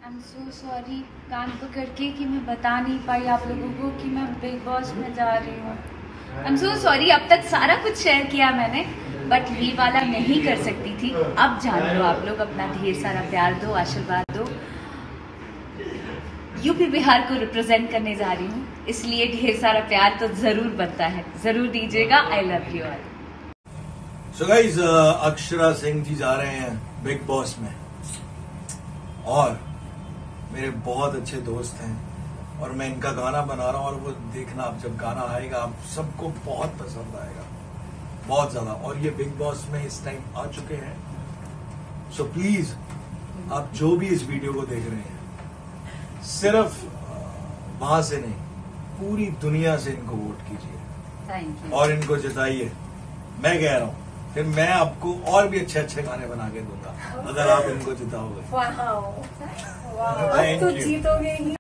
I am so sorry कान पकड़ के कि मैं बता नहीं पाई आप लोगों को कि मैं बिग बॉस में जा रही हूँ। आई एम सो सॉरी, अब तक सारा कुछ शेयर किया मैंने, बट ये वाला नहीं कर सकती थी। अब जान लो आप लोग, अपना ढेर सारा प्यार दो, आशीर्वाद दो। यूपी बिहार को रिप्रेजेंट करने जा रही हूँ, इसलिए ढेर सारा प्यार तो जरूर बनता है, जरूर दीजिएगा। I love you all. So guys, Akshara Singh ji जा रहे हैं बिग बॉस में और मेरे बहुत अच्छे दोस्त हैं और मैं इनका गाना बना रहा हूँ और वो देखना, आप जब गाना आएगा आप सबको बहुत पसंद आएगा, बहुत ज्यादा। और ये बिग बॉस में इस टाइम आ चुके हैं, सो प्लीज आप जो भी इस वीडियो को देख रहे हैं, सिर्फ वहां से नहीं, पूरी दुनिया से इनको वोट कीजिए थैंक यू और इनको जिताइए। मैं कह रहा हूँ, फिर मैं आपको और भी अच्छे अच्छे गाने बना के दूंगा अगर आप इनको जिताओगे। वाओ, Thank तो you. जीतोगे ही।